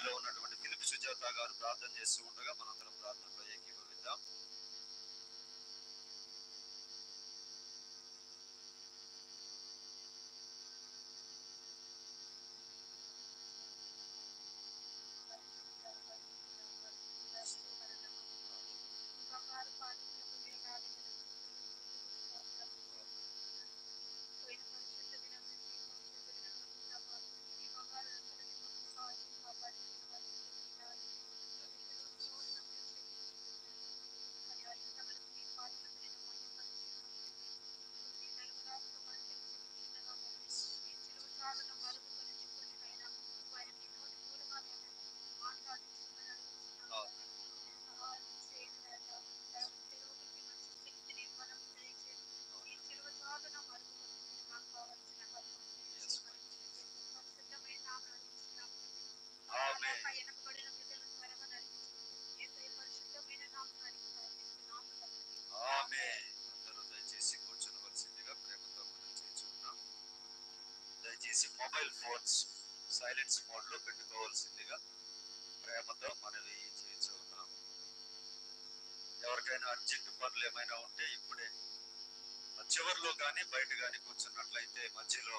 జర్మనీలో ఉన్నటువంటి ఫిలిప్ సుజాత గారు ప్రార్థన చేస్తూ ఉండగా మనందరం ప్రార్థనలో ఏకీభవిద్దాం. దయచేసి కూర్చోవలసిందిగా ప్రేమతో మనం చేస్తున్నాం. దయచేసి మొబైల్ ఫోన్స్ సైలెన్స్ మోడ్ లో పెట్టుకోవాల్సిందిగా ప్రేమతో మనవి చేస్తున్నాం. ఎవరికైనా అర్జెంట్ పనులు ఏమైనా ఉంటే ఇప్పుడే చివరిలో కానీ బయట కానీ కూర్చున్నట్లయితే మధ్యలో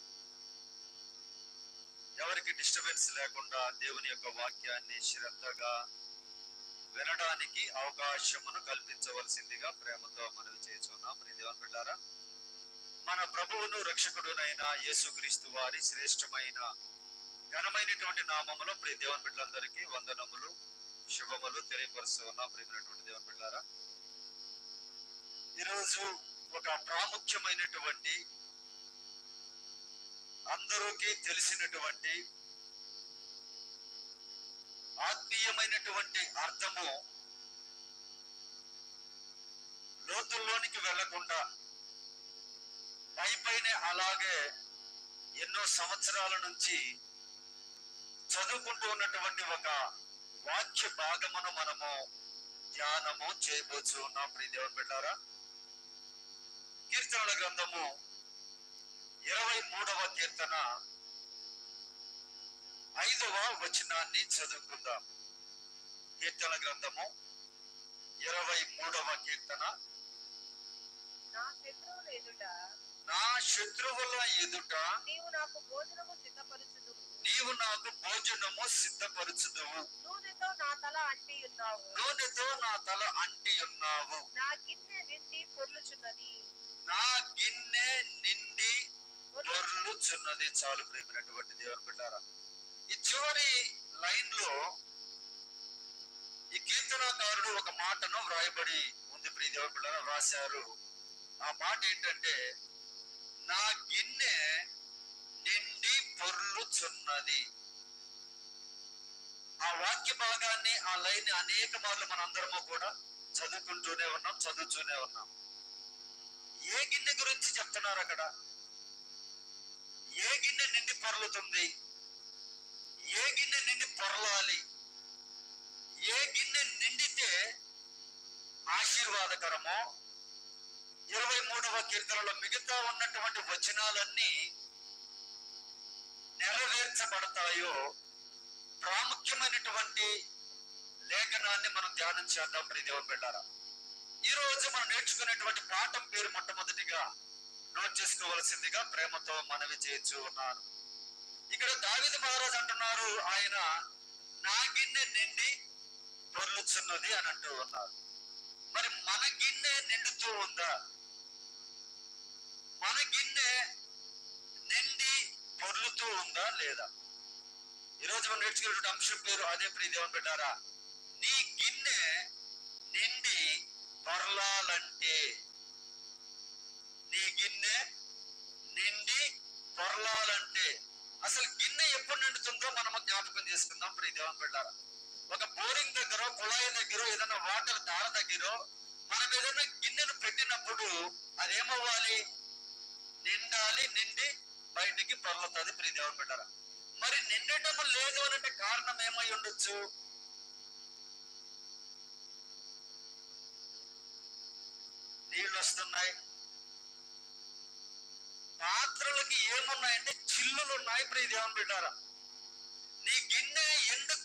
ఎవరికి డిస్టర్బెన్స్ లేకుండా దేవుని యొక్క వాక్యాన్ని శ్రద్ధగా వినడానికి అవకాశమును కల్పించవలసిందిగా ప్రేమతో మనవి చేస్తున్నాం. దేవుని బిడ్డలారా, మన ప్రభువును రక్షకుడునైన యేసుక్రీస్తు వారి శ్రేష్టమైన ఘనమైనటువంటి నామములో ప్రియ దేవుని బిడ్డలందరికీ వందనములు శుభములు తెలియపరుస్తూ ఉన్నాం. ప్రియమైనటువంటి దేవుని బిడ్డలారా, ఈరోజు ఒక ప్రాముఖ్యమైనటువంటి అందరికీ తెలిసినటువంటి ఆత్మీయమైనటువంటి అర్థము లోతుల్లోనికి వెళ్లకుండా పైపైనే అలాగే ఎన్నో సంవత్సరాల నుంచి చదువుకుంటూ ఉన్నటువంటి ఒక వాక్య భాగమును మనము ధ్యానము చేయబోతూ ఉన్నాం. ప్రియ దేవుని బిడ్డలారా, కీర్తనల గ్రంథము 23వ కీర్తన 5వ వచనాన్ని చదువుకుందాం. కీర్తన గ్రంథము 23వ కీర్తన. నా శత్రువుల ఎదుట నీవు నాకు భోజనము సిద్ధపరచుదువు. నూనెతో నా తల అంటి ఉన్నావు. నా గిన్నె నిండి పొర్లుచున్నది. చాలు ప్రేమైనటువంటి దేవుని బిడ్డలారా, ఈ చివరి లైన్ లో ఈ కీర్తనకారుడు ఒక మాటను వ్రాయబడి ఉంది. ప్రియ దేవుని బిడ్డలారా, వ్రాశారు. ఆ మాట ఏంటంటే, నా గిన్నె నిండి పొర్లుచున్నది. ఆ వాక్య భాగాన్ని, ఆ లైన్ అనేక మార్లు మనందరము కూడా చదువుతూనే ఉన్నాం. ఏ గిన్నె గురించి చెప్తున్నారు అక్కడ? ఏ గిన్నె నిండి పొర్లుతుంది? ఏ గిన్నె నిండి పొరలాలి? ఏ గిన్నె నిండితే ఆశీర్వాదకరమో 23వ కీర్తనలో మిగతా ఉన్నటువంటి వచనాలన్నీ నెరవేర్చబడతాయో ప్రాముఖ్యమైనటువంటి లేఖనాన్ని మనం ధ్యానం చేద్దాం. ప్రియ దేవుని బిడ్డలారా, ఈ రోజు మనం నేర్చుకునేటువంటి పాఠం పేరు మొట్టమొదటిగా నోట్ చేసుకోవలసిందిగా ప్రేమతో మనవి చేస్తూ ఉన్నాను. ఇక్కడ దావీదు మహారాజు అంటున్నారు, ఆయన నా గిన్నె నిండి పొర్లుచున్నది అని అంటూ ఉన్నారు. మరి మన గిన్నె నిండుతూ ఉందా? మన గిన్నె నిండి పొర్లుతూ ఉందా లేదా? ఈరోజు మనం నేర్చుకునేటువంటి అంశం పేరు అదే. ప్రియ దేవుని బిడ్డలారా, నీ గిన్నె నిండి పొర్లాలంటే, నీ గిన్నె నిండి పొర్లాలంటే అసలు గిన్నె ఎప్పుడు నిండుతుందో మనము జ్ఞాపకం చేసుకుందాం. ప్రియ దేవుని బిడ్డలారా, ఒక బోరింగ్ దగ్గర, కుళాయి దగ్గర, ఏదైనా వాటర్ దార దగ్గర మనం ఏదైనా గిన్నెను పెట్టినప్పుడు అదేమవ్వాలి? నిండాలి, నిండి బయటికి పొర్లుతుంది. ప్రియ దేవుని బిడ్డలారా, మరి నిండటం లేదు అనంటే కారణం ఏమై ఉండొచ్చు? నీళ్ళు వస్తున్నాయి, పాత్రలకి ఏమున్నాయంటే చిల్లులు ఉన్నాయి. ప్రియ దేవుని బిడ్డలారా, నీ గిన్నె ఎందుకు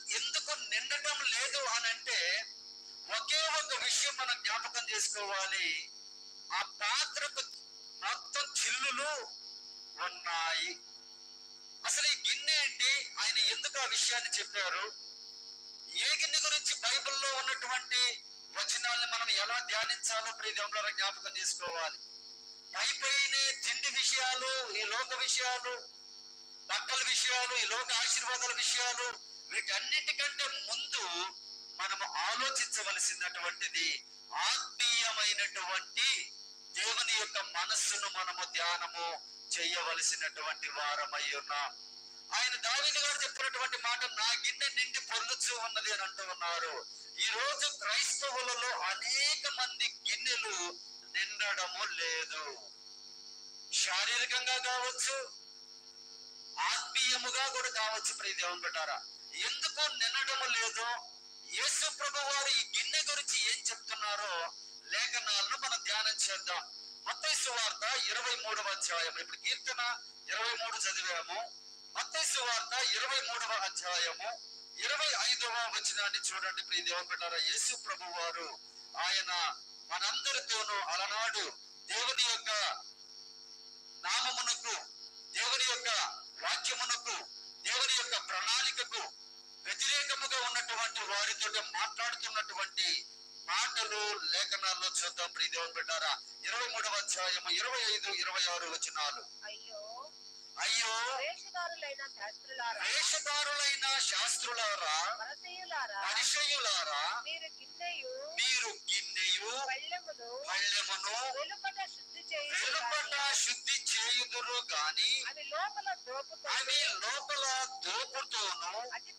విషయం మనం జ్ఞాపకం చేసుకోవాలి. ఆ పాత్రకు మొత్తం చిల్లులు ఉన్నాయి. అసలు ఈ గిన్నె ఏంటి, ఆయన ఎందుకు ఆ విషయాన్ని చెప్పారు, ఏ గిన్నె గురించి బైబిల్లో ఉన్నటువంటి వచనాలను మనం ఎలా ధ్యానించాలో ప్రియదేవులారా జ్ఞాపకం చేసుకోవాలి. పైపైన తిండి విషయాలు, ఈ లోక విషయాలు, బట్టల విషయాలు, ఈ లోక ఆశీర్వాదాల విషయాలు, వీటన్నిటికంటే ముందు మనము ఆలోచించవలసినటువంటిది ఆత్మీయమైనటువంటి దేవుని యొక్క మనస్సును మనము ధ్యానము చేయవలసినటువంటి వారమై ఉన్నాం. ఆయన దావీదు గారు చెప్పినటువంటి మాట, నా గిన్నె నిండి పొర్లుచూ ఉన్నది అని అంటూ ఉన్నారు. ఈ రోజు క్రైస్తవులలో అనేక మంది గిన్నెలు నిండడము లేదు. శారీరకంగా కావచ్చు, ఆత్మీయముగా కూడా కావచ్చు. ప్రియ దేవుని బిడ్డారా, ఎందుకు నిండడము లేదు? యేసు ప్రభు వారు ఈ గిన్నె గురించి ఏం చెప్తున్నారో లేఖనాలను మనం ధ్యానం చేద్దాం. మత్తయి సువార్త 23వ అధ్యాయం. ఇప్పుడు కీర్తన 23 చదివాము. మత్తయి సువార్త 23వ అధ్యాయము 25వ వచనాన్ని చూడండి. ప్రియ దేవుని బిడ్డారా, యేసు ప్రభు వారు ఆయన మనందరితోనూ అలనాడు దేవుని యొక్క నామమునకు, దేవుని యొక్క వాక్యమునకు, దేవుని యొక్క ప్రణాళికకు వ్యతిరేకముగా ఉన్నటువంటి వారితో మాట్లాడుతున్నటువంటి మాటలు లేఖనాల్లో చూద్దాం. ప్రియ దేవుని బిడ్డారా, 23వ అధ్యాయము 25, 26 వచనాలు. అయ్యో వేషధారులైన శాస్త్రులారా, పరిసయ్యులారా, మీరు గిన్నెయు పళ్ళెమును వెలుపట శుద్ధి చేయుదురు గాని అవి లోపల దోపుతోను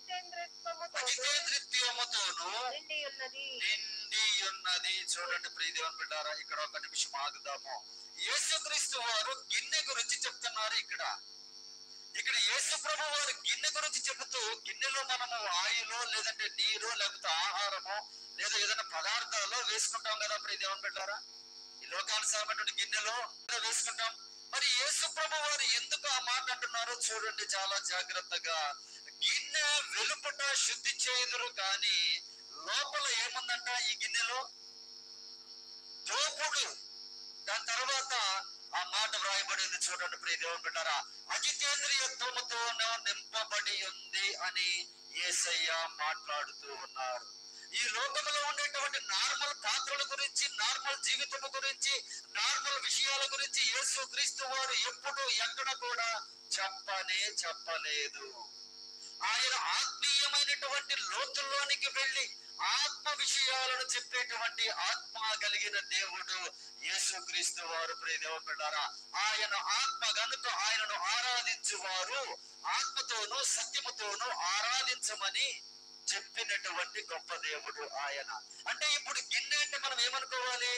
అజితేంద్రిత్వముతోను నిండి ఉన్నది. చూడండి ప్రియ దేవుని బిడ్డారా, ఇక్కడ ఒక నిమిషం ఆగుదాము. యేసుక్రీస్తు వారు గిన్నె గురించి చెప్తున్నారు. ఇక్కడ యేసు ప్రభు వారు గిన్నె గురించి చెబుతూ, గిన్నెలో మనము ఆయిలో, లేదంటే నీరు, లేకపోతే ఆహారము, లేదా ఏదైనా పదార్థాలు వేసుకుంటాం కదా ప్రియ దేవుని బిడ్డారా. ఈ లోకానుసారమైనటువంటి గిన్నెలో వేసుకుంటాం. మరి యేసు ప్రభు వారు ఎందుకు ఆ మాట అంటున్నారో చూడండి చాలా జాగ్రత్తగా. గిన్నె వెలుపట శుద్ధి చేయుదురు కానీ లోపల ఏముందంట ఈ గిన్నెలో? దోపుడు. దాని తర్వాత ఆ మాట వ్రాయబడింది చూడండి ప్రియ దేవుని బిడ్డారా, అజితేంద్రియత్వముతో నింపబడి ఉంది అని యేసయ్య మాట్లాడుతూ ఉన్నారు. ఈ లోకంలో ఉండేటువంటి నార్మల్ పాత్రల గురించి, నార్మల్ జీవితం గురించి, నార్మల్ విషయాల గురించి యేసు క్రీస్తు వారు ఎప్పుడు ఎక్కడ కూడా చెప్పలేదు. ఆయన ఆత్మీయమైనటువంటి లోతుల్లోనికి వెళ్ళి ఆత్మ విషయాలను చెప్పేటువంటి ఆత్మ కలిగిన దేవుడు యేసుక్రీస్తు వారు. ప్రియ దేవుని బిడ్డారా, ఆయన ఆత్మ గనుక ఆయనను ఆరాధించువారు ఆత్మతోనూ సత్యముతోనూ ఆరాధించమని చెప్పినటువంటి గొప్ప దేవుడు ఆయన. అంటే ఇప్పుడు గిన్నె అంటే మనం ఏమనుకోవాలి?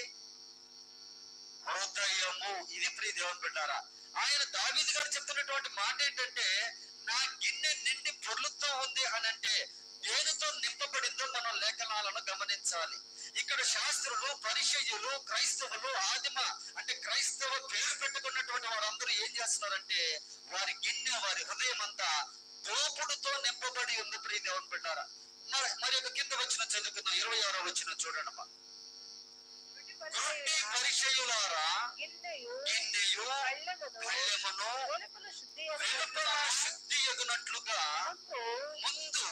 హృదయము. ఇది ప్రియ దేవుని బిడ్డారా, ఆయన దావీదు గారు చెప్తున్నటువంటి మాట ఏంటంటే, నా గిన్నె నిండి పొర్లుతూ ఉంది అని అంటే దేనితో నింపబడిందో మనం లేఖనాలను గమనించాలి. ఇక్కడ శాస్త్రులు, పరిసయ్యులు, క్రైస్తవులు, ఆదిమ అంటే క్రైస్తవ పేరు పెట్టుకున్నటువంటి వారందరూ ఏం చేస్తున్నారంటే, వారి గిన్నె, వారి హృదయం అంతా దోపుడుతో నింపబడి ఉంది. ప్రియ దేవుని బిడ్డారా, మరి ఒక కింద వచ్చిన చదువుకుందాం. 26వ వచనం చూడండి. గుడ్డి పరిసయ్యులారా, గిన్నెయు పళ్ళెమును వెలుపల శుద్ధి ఎగునట్లుగా ముందు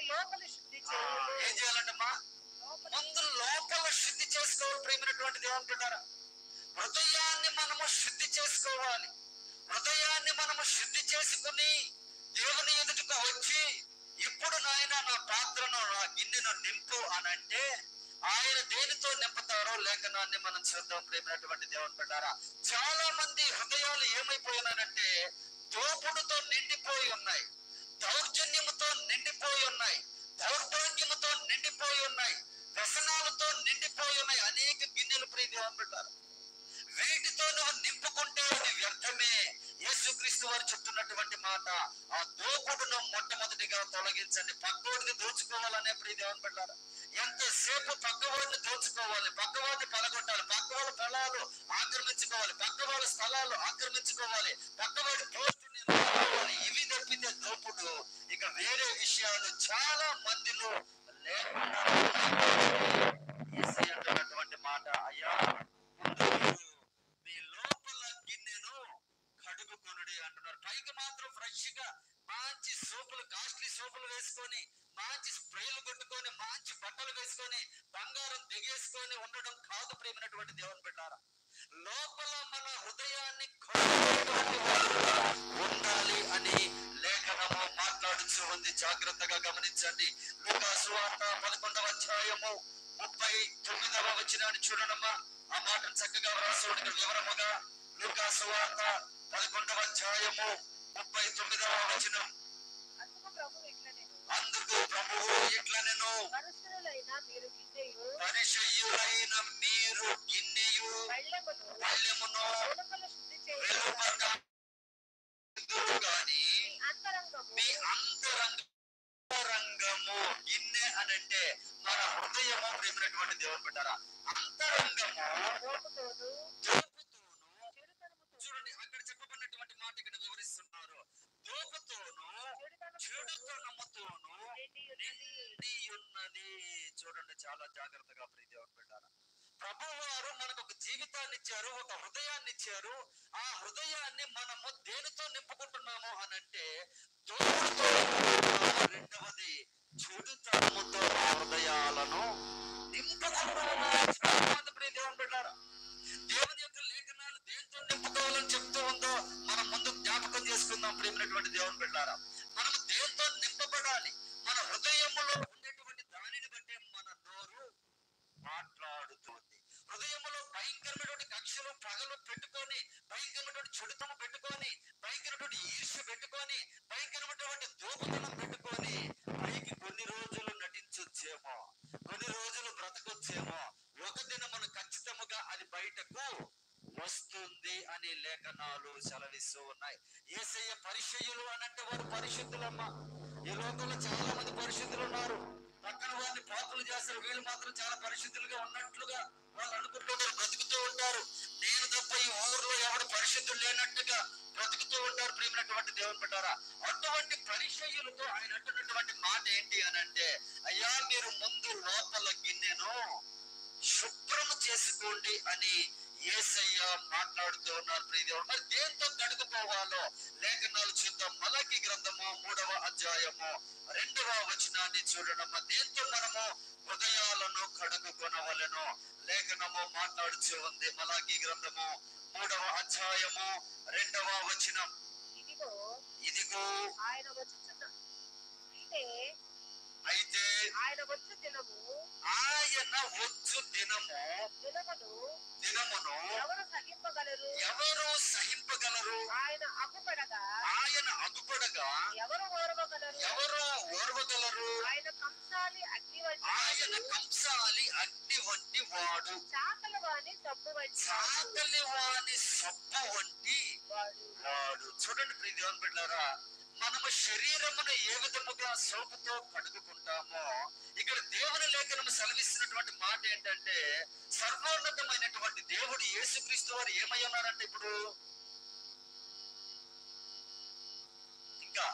ఏం చేయాలంటమ్మా? ముందు లోపల శుద్ధి చేసుకోవాలి. ప్రేమైనటువంటి దేవుని బిడ్డారా, హృదయాన్ని మనము శుద్ధి చేసుకోవాలి. హృదయాన్ని మనము శుద్ధి చేసుకుని దేవుని ఎదుటకు వచ్చి, ఇప్పుడు నాయన నా పాత్రను, నా గిన్నెను నింపు అని అంటే ఆయన దేనితో నింపుతారో లేఖనాన్ని మనం చూద్దాం. ప్రేమైనటువంటి దేవుని బిడ్డారా, చాలా మంది హృదయాలు ఏమైపోయినారంటే దోపుడుతో నిండిపోయి ఉన్నాయి, దౌర్జన్యముతో నిండిపోయి ఉన్నాయి, దౌర్భాగ్యముతో నిండిపోయి ఉన్నాయి, వ్యసనాలతో నిండిపోయి ఉన్నాయి. అనేక గిన్నెలు ప్రియ దేవుని బిడ్డారా, వీటితో నువ్వు నింపుకుంటే అది వ్యర్థమే. యేసుక్రీస్తు వారు చెప్తున్నటువంటి మాట, ఆ దోపుడును మొట్టమొదటిగా తొలగించండి. పక్కవాడిని దోచుకోవాలనే ప్రియ దేవుని బిడ్డారా, ఎంతసేపు పక్కవాడిని దోచుకోవాలి, పక్కవాడిని పలగొట్టాలి, పక్కవాళ్ళ పొలాలు ఆక్రమించుకోవాలి, పక్కవాళ్ళ స్థలాలు ఆక్రమించుకోవాలి, పక్కవాడి పోస్టుని రావాలి, ఇవి తప్పితే దోపుడు. ఇక వేరే విషయాలు చాలా మందిలో లేకుండా అయ్యా ముందు మీరు మీ లోపల గిన్నెను కడుగుకొనుడి అంటున్నారు. పైకి మాత్రం ఫ్రెష్ గా మంచి సోపులు, కాస్ట్లీ సోపులు వేసుకొని, మంచి స్ప్రేలు కొట్టుకొని, మంచి బట్టలు వేసుకొని, బంగారం దిగేసుకొని ఉండడం కాదు ప్రేమైనటువంటి దేవుని బిడ్డారా. లోపల మన హృదయాన్ని ఉండాలి అని లేఖనము మాట్లాడుతూ ఉంది. జాగ్రత్తగా గమనించండి. లూకా సువార్త 11వ అధ్యాయము 39వ వచనాన్ని చూడనమ్మా. ఆ మాటను చక్కగా వ్రాసి వివరముగా లూకా సువార్త 11వ అధ్యాయము 39వ వచనం. అందుకు ప్రభువు ఇట్లనెను, పరిసయ్యులైన మీరు గిన్నెయు పళ్ళెమును గాని మీ అంతరంగము, గిన్నె అనంటే మన హృదయము ప్రేమైనటువంటి దేవుని బిడ్డారా. అంతరంగము చూడండి, అక్కడ చెప్పబడినటువంటి మాట ఇక్కడ వివరిస్తున్నారు. దోపుతోను చెడుతనముతోను నిండి ఉన్నది. చూడండి, చాలా జాగ్రత్తగా ప్రియ దేవుని బిడ్డారా. ప్రభు వారు మనకు ఒక జీవితాన్ని ఇచ్చారు, ఒక హృదయాన్ని ఇచ్చారు. ఆ హృదయాన్ని మనము దేనితో నింపుకుంటున్నాము అనంటే దోపుతో, రెండవది చెడుతనముతో హృదయాలను నింపుకుంటున్నాము. ప్రియ దేవుని బిడ్డారా, దేవుని యొక్క లేఖనాలు దేంతో నింపుకోవాలని చెప్తూ ఉందో మనం ముందు జ్ఞాపకం చేసుకుందాం. ప్రేమైనటువంటి దేవుని బిడ్డారా, మనం దేంతో నింపబడాలి? మన హృదయములో ఉండేటువంటి దానిని బట్టి మన నోరు మాట్లాడుతుంది. హృదయములో భయంకరమైనటువంటి కక్షలు, పగలు పెట్టుకొని, భయంకరమైనటువంటి చెడుతము పెట్టుకొని, భయంకరమైనటువంటి ఈర్ష్య పెట్టుకొని, భయంకరమైనటువంటి దోపుతనం పెట్టుకొని పైకి కొన్ని రోజులు నటించొచ్చేమో, కొన్ని రోజులు బ్రతకొచ్చేమో, ఒక దినమును ఖచ్చితముగా అది బయటకు వస్తుంది అని లేఖనాలు సెలవిస్తూ ఉన్నాయి. యేసయ్య పరిసయ్యులు అనంటే వారు పరిశుద్ధులమ్మ. ఈ లోకంలో చాలా మంది పరిశుద్ధులు ఉన్నారు. పక్కన వారిని పాపులు చేస్తారు, వీళ్ళు మాత్రం చాలా పరిశుద్ధులుగా ఉన్నట్లుగా వాళ్ళు అనుకుంటుంటారు, బ్రతుకుతూ ఉంటారు. నేను తప్ప ఈ ఊర్లో ఎవరు పరిశుద్ధులు లేనట్టుగా బ్రతుకుతూ ఉంటారు. ప్రియమైనటువంటి దేవుని బిడ్డారా, అటువంటి పరిసయ్యులతో ఆయన అంటున్నటువంటి మాట ఏంటి అనంటే, అయ్యా మీరు ముందు లోపల గిన్నెను శుభ్రము చేసుకోండి అని యేసయ్య మాట్లాడుతూ ఉన్నారు. ప్రియ దేవుడు, మరి దేంతో కడుగుకోవాలో లేఖనాలు చూద్దాం. మలాకి గ్రంథము 3వ అధ్యాయము 2వ వచనాన్ని చూడడమ్మా. దేంతో మనము హృదయాలను కడుగుకొనవలెను లేఖనము మాట్లాడుతూ ఉంది. మలాకి గ్రంథము 3వ అధ్యాయము 2వ వచనం. ఇదిగో అయితే ఆయన వచ్చు దినము దినమును ఎవరు సహింపగలరు? ఆయన అగుపడగా ఎవరు ఓర్వగలరు? ఆయన కంసాలి అగ్ని వంటి వాడు, చాకలి వాని సబ్బు వంటి వాడు. చూడండి ప్రియ దేవుని బిడ్డలారా, మనము శరీరమును ఏ విధముగా సోపుతో కడుగుకుంటామో, ఇక్కడ దేవుని లేఖనము సెలవిస్తున్నటువంటి మాట ఏంటంటే, సర్వోన్నతమైనటువంటి దేవుడు యేసుక్రీస్తు వారు ఏమై ఉన్నారంటే ఇప్పుడు ఇంకా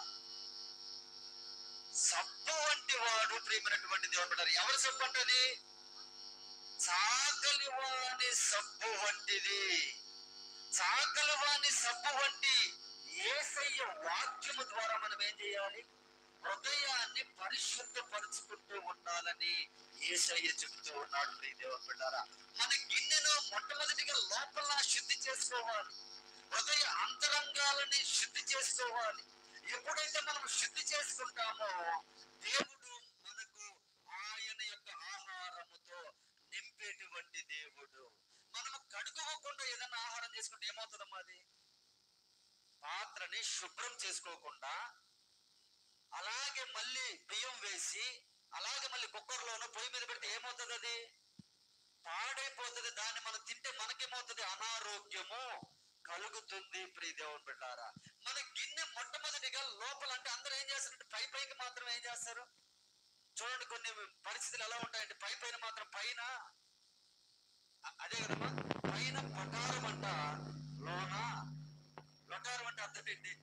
సబ్బు వంటి వాడు. ప్రియమైనటువంటి దేవుని బిడ్డలారా, ఎవరి సబ్బు అంటది? చాకలి వాని సబ్బు వంటిది. చాకలి వాని సబ్బు వంటి యేసయ్య వాక్యము ద్వారా మనం ఏం చేయాలి? హృదయాన్ని పరిశుద్ధపరుచుకుంటూ ఉండాలని యేసయ్య చెబుతూ ఉన్నాడు. ప్రియ దేవుని బిడ్డారా, మన గిన్నెను మొట్టమొదటిగా లోపల శుద్ధి చేసుకోవాలి. హృదయ అంతరంగాలని శుద్ధి చేసుకోవాలి. ఎప్పుడైతే మనం శుద్ధి చేసుకుంటామో దేవుడు మనకు ఆయన యొక్క ఆహారముతో నింపేటువంటి దేవుడు. మనము కడుక్కోకుండా ఏదైనా ఆహారం చేసుకుంటే ఏమవుతుందమ్మా? అది పాత్రని శుభ్రం చేసుకోకుండా అలాగే మళ్ళీ బియ్యం వేసి అలాగే మళ్ళీ కుక్కర్లోనూ పొయ్యి మీద పెడితే ఏమవుతుంది? అది పాడైపోతుంది. దాన్ని మనం తింటే మనకేమవుతుంది? అనారోగ్యము కలుగుతుంది. ప్రియ దేవుని బిడ్డారా, మన గిన్నె మొట్టమొదటిగా లోపల, అంటే అందరూ ఏం చేస్తారంటే పైకి మాత్రం ఏం చేస్తారు? చూడండి, కొన్ని పరిస్థితులు ఎలా ఉంటాయంటే పైన మాత్రం, పైన అదే కదమ్మా, పైన పటారం అంట, లోన లొటారం అంటే అర్థం ఏంటి?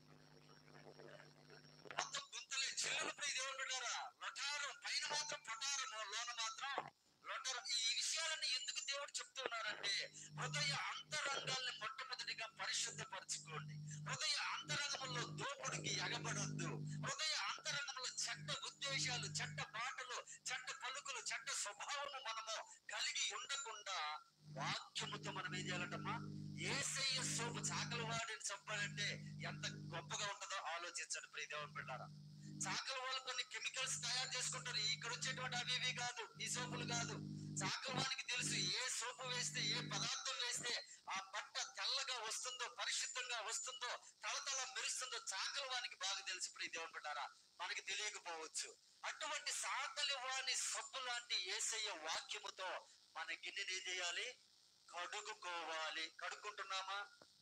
మొత్తం గుంతలే, చిల్లులు. ప్రియ దేవుని బిడ్డారా, లొటారం పైన మాత్రం పటారము, లోన మాత్రం లొటారం. ఈ విషయాలన్నీ ఎందుకు దేవుడు చెప్తారు హృదయ అంతరంగాల్ని మొట్టమొదటిగా పరిశుద్ధపరచుకోండి. హృదయ అంతరంగంలో దోపుడికి ఎగబడొద్దు. హృదయ అంతరంగంలో చెడ్డ ఉద్దేశాలు, చెడ్డ మాటలు, చెడ్డ పలుకులు, చెడ్డ స్వభావము మనము కలిగి ఉండకుండా వాక్యముతో మనం ఏం చేయాలంటమ్మా? యేసయ్య సోపు చాకలి వాడిని చంపాలంటే ఎంత గొప్పగా ఉంటుందో ఆలోచించండి ప్రియ దేవుని బిడ్డలారా. చాకలి వాళ్ళు కొన్ని కెమికల్స్ తయారు చేసుకుంటారు. ఇక్కడ వచ్చేటువంటి అవి ఇవి కాదు, ఈ సోపులు కాదు. చాకలి వానికి తెలుసు ఏ సోపు వేస్తే, ఏ పదార్థం వేస్తే ఆ బట్ట తెల్లగా వస్తుందో, పరిశుద్ధంగా వస్తుందో, తలతల మెరుస్తుందో చాకలి వానికి బాగా తెలుసు ప్రియ దేవుని బిడ్డలారా. మనకి తెలియకపోవచ్చు. అటువంటి చాకలి వాని సబ్బు లాంటి యేసయ్య వాక్యముతో మన గిన్నెని ఏం చేయాలి? కడుగుకోవాలి. కడుక్కుంటున్నామా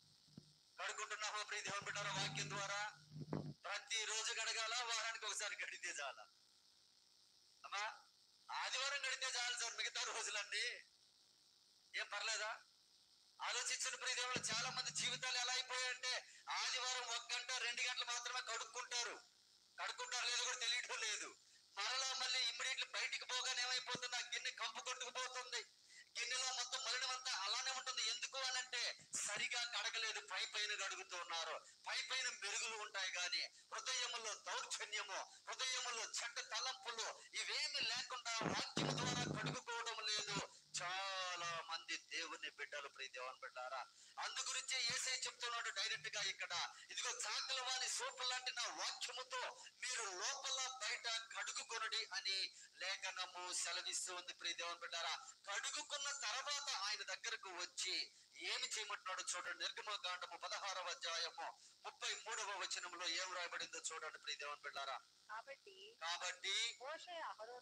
ప్రియ దేవుని బిడ్డలారా? వాక్యం ద్వారా ప్రతిరోజు గడగాల, వారానికి ఒకసారి గడితే చాలా అమ్మా? ఆదివారం గడితే చాలు సార్, మిగతా రోజులన్నీ ఏం పర్లేదా? ఆలోచించిన ప్రియ దేవుడు, చాలా మంది జీవితాలు ఎలా అయిపోయాయంటే ఆదివారం 1 గంట 2 గంటలు మాత్రమే కడుక్కుంటారు లేదో కూడా తెలియడం లేదు. మరలా మళ్ళీ ఇమ్మీడియట్లీ బయటికి పోగానే ఏమైపోతుంది? ఆ గిన్నె కంపు కొట్టుకుపోతుంది. గిన్నెలో మొత్తం మలినమంతా అలానే ఉంటుంది. ఎందుకు అనంటే సరిగా కడగలేదు, పైన కడుగుతూ ఉన్నారు. పైన మెరుగులు ఉంటాయి కానీ హృదయములో దౌర్జన్యము, హృదయములో చెడ్డ తలంపులు ఇవేమి లేకుండా వాక్యము ద్వారా కడుగుకోవడం లేదు చాలా మంది దేవుని బిడ్డలు ప్రియ దేవుని బిడ్డారా. అందు గురించి యేసయ్య చెప్తున్నాడు డైరెక్ట్ గా ఇక్కడ, ఇదిగో చాకలి వాని సోపు లాంటి నా వాక్యముతో మీరు లోపల బయట కడుగుకొనుడి అని లేఖనము సెలవిస్తూ ఉంది ప్రియ దేవుని బిడ్డారా. కడుగుకున్న తర్వాత ఆయన దగ్గరకు వచ్చి ఏమి చేయమంటున్నాడు చూడండి. నిర్గమకాండము 16వ అధ్యాయము 33వ వచనంలో ఏం రాయబడిందో చూడండి ప్రియ దేవుని బిడ్డారా. కాబట్టి మోషే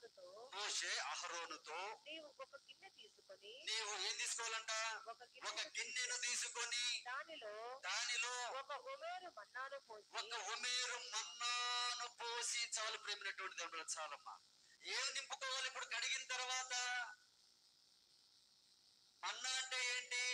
అహరోనుతో నీవు ఒక గిన్నె తీసుకొని, నీవు ఏం తీసుకోవాలంట? ఒక గిన్నెను తీసుకొని దానిలో ఒక ఒమేరు మన్నాను పోసి చాలు ప్రేమైనటువంటి దేవుడు చాలమ్మా. ఏం నింపుకోవాలి ఇప్పుడు కడిగిన తర్వాత? మన్నా అంటే ఏంటి?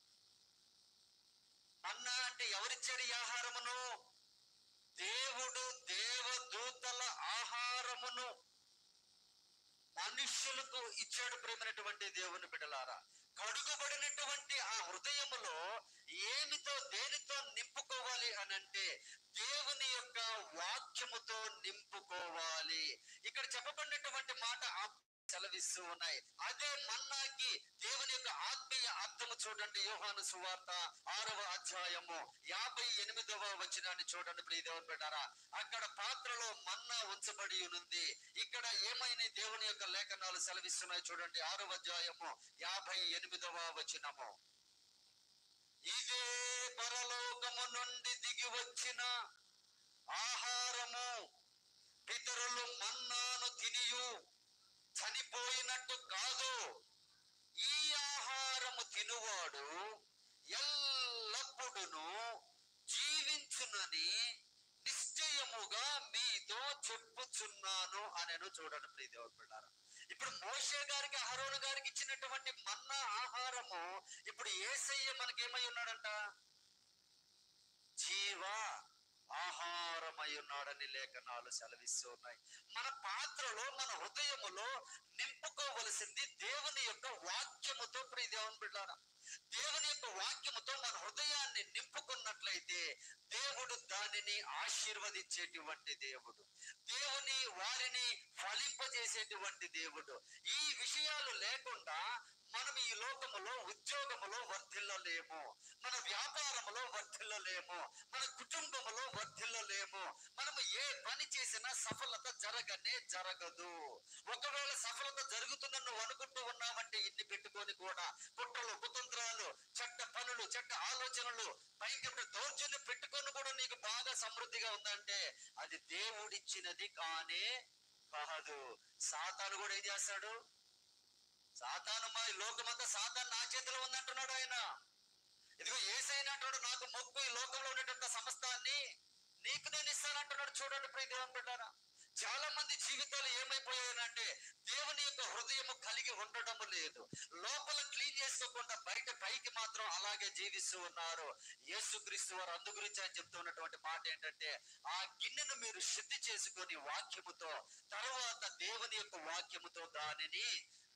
మన్నా అంటే ఎవరిచ్చాడు ఈ ఆహారమును? దేవుడు దేవదూతల ఆహారమును మనుష్యులకు ఇచ్చాడు ప్రేమైనటువంటి దేవుని బిడ్డలారా. కడుగుబడినటువంటి ఆ హృదయములో ఏమితో దేనితో నింపుకోవాలి అనంటే దేవుని యొక్క వాక్యముతో నింపుకోవాలి. ఇక్కడ చెప్పబడినటువంటి మాట సెలవిస్తూ ఉన్నాయి. అదే మన్నాకి దేవుని యొక్క ఆత్మీయ అర్థము చూడండి. యోహాను సువార్త 6వ అధ్యాయము 58వ వచనాన్ని చూడండి ప్రియ దేవుని బిడ్డలారా. అక్కడ పాత్రలో మన్నా ఉంచబడి ఉంది. ఇక్కడ ఏమైనా దేవుని యొక్క లేఖనాలు సెలవిస్తున్నాయి చూడండి. 6వ అధ్యాయము 58వ వచనము, ఇదే పరలోకము నుండి దిగి వచ్చిన ఆహారము, పితరులు మన్నాను తినియు చనిపోయినట్టు కాదు, ఈ ఆహారము తినువాడు ఎల్లప్పుడూ జీవించునని నిశ్చయముగా మీతో చెప్పుచున్నాను అనేను చూడండి ప్రియ దేవుని బిడ్డలారా. ఇప్పుడు మోషే గారికి అహరోను గారికి ఇచ్చినటువంటి మన్నా ఆహారము ఇప్పుడు యేసయ్య మనకేమై ఉన్నాడంట? జీవ ఆహారమై ఉన్నాడని లేఖనాలు సెలవిస్తూ ఉన్నాయి. మన పాత్రలో, మన హృదయములో నింపుకోవలసింది దేవుని యొక్క వాక్యముతో ప్రియ దేవుని బిడ్డలారా. దేవుని యొక్క వాక్యముతో మన హృదయాన్ని నింపుకున్నట్లయితే దేవుడు దానిని ఆశీర్వదించేటువంటి దేవుడు, దేవుని వారిని ఫలింపజేసేటువంటి దేవుడు. ఈ విషయాలు లేకుండా మనం ఈ లోకములో ఉద్యోగములో వర్ధిల్లలేము, మన వ్యాపారములో వర్ధిల్లలేము, మన కుటుంబములో వర్ధిల్లలేము. మనము ఏ పని చేసినా సఫలత జరగదు. ఒకవేళ సఫలత జరుగుతుందని నువ్వు అనుకుంటూ ఉన్నావంటే ఇన్ని పెట్టుకొని కూడా కుట్రలు, కుతంత్రాలు, చెడ్డ పనులు, చెడ్డ ఆలోచనలు, భయంకర దౌర్జన్యం పెట్టుకొని కూడా నీకు బాగా సమృద్ధిగా ఉందంటే అది దేవుడిచ్చినది కానే కాదు. సాతాను కూడా ఏం చేస్తాడు? సాతాను మా లోకమంతా సాతాను నా చేతిలో ఉందంటున్నాడు ఆయన. ఇదిగో యేసయ్య అంటున్నాడు, నాకు మొక్కు, ఈ లోకంలో ఉండేటువంటి సమస్తాన్ని నీకు నేను ఇస్తానంటున్నాడు. చూడండి ప్రియ దేవుని బిడ్డలారా, చాలా మంది జీవితాలు ఏమైపోయాయంటే దేవుని యొక్క హృదయము కలిగి ఉండడం లేదు. లోపల క్లీన్ చేసుకోకుండా బయట పైకి మాత్రం అలాగే జీవిస్తూ ఉన్నారు. యేసుక్రీస్తు వారు అందు గురించి ఆయన చెప్తున్నటువంటి మాట ఏంటంటే, ఆ గిన్నెను మీరు శుద్ధి చేసుకొని వాక్యముతో, తర్వాత దేవుని యొక్క వాక్యముతో దానిని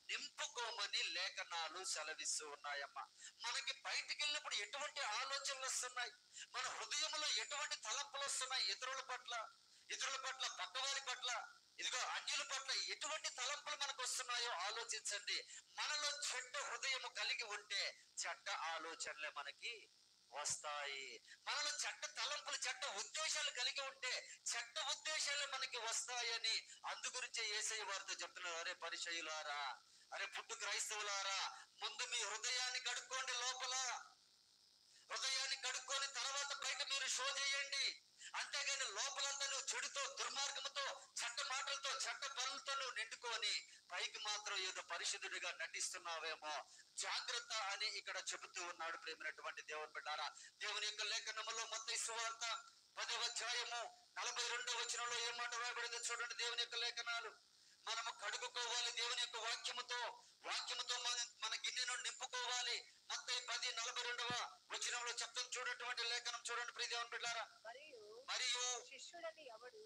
నింపుకోమని లేఖనాలు సెలవిస్తూ ఉన్నాయమ్మా. మనకి బయటికి వెళ్ళినప్పుడు ఎటువంటి ఆలోచనలు వస్తున్నాయి, మన హృదయంలో ఎటువంటి తలంపులు వస్తున్నాయి, ఇతరుల పట్ల పక్కవారి పట్ల, ఇదిగో అన్యుల పట్ల ఎటువంటి తలంపులు మనకు వస్తున్నాయో ఆలోచించండి. మనలో చెడ్డ హృదయము కలిగి ఉంటే చెడ్డ ఆలోచనలే మనకి వస్తాయి. మనలో చెడ్డ తలంపులు, చెడ్డ ఉద్దేశాలు కలిగి ఉంటే చెడ్డ ఉద్దేశాలే మనకి వస్తాయని అందుగురించే యేసయ్య వారితో చెప్తున్నారు, అరే పరిచయులారా, అరే పుట్టు క్రైస్తవులారా, ముందు మీ హృదయాన్ని కడుక్కోండి, లోపల హృదయాన్ని కడుక్కొని తర్వాత బయట మీరు షో చేయండి. అంతేగాని లోపలంతా నువ్వు చెడుతో, దుర్మార్గంతో, చెడ్డ మాటలతో, చెడ్డ పనులతో నువ్వు నిండుకొని పైకి మాత్రం ఏదో పరిశుద్ధుడిగా నటిస్తున్నావేమో, జాగ్రత్త అని ఇక్కడ చెబుతూ ఉన్నాడు. ప్రేమైనటువంటి దేవుని బిడ్డారా, దేవుని యొక్క లేఖనములో మత్తయి సువార్త 10వ అధ్యాయము 42వ వచనంలో ఏం మాట రాయబడిందో చూడండి. దేవుని యొక్క లేఖనాలు, మనము కడుగుకోవాలి దేవుని యొక్క వాక్యముతో మన గిన్నెను నింపుకోవాలి. మత్తయి 10:42వ వచనంలో చెప్తాం చూడటువంటి లేఖనం చూడండి ప్రియ దేవుని బిడ్డారా. మరియు శిష్యులని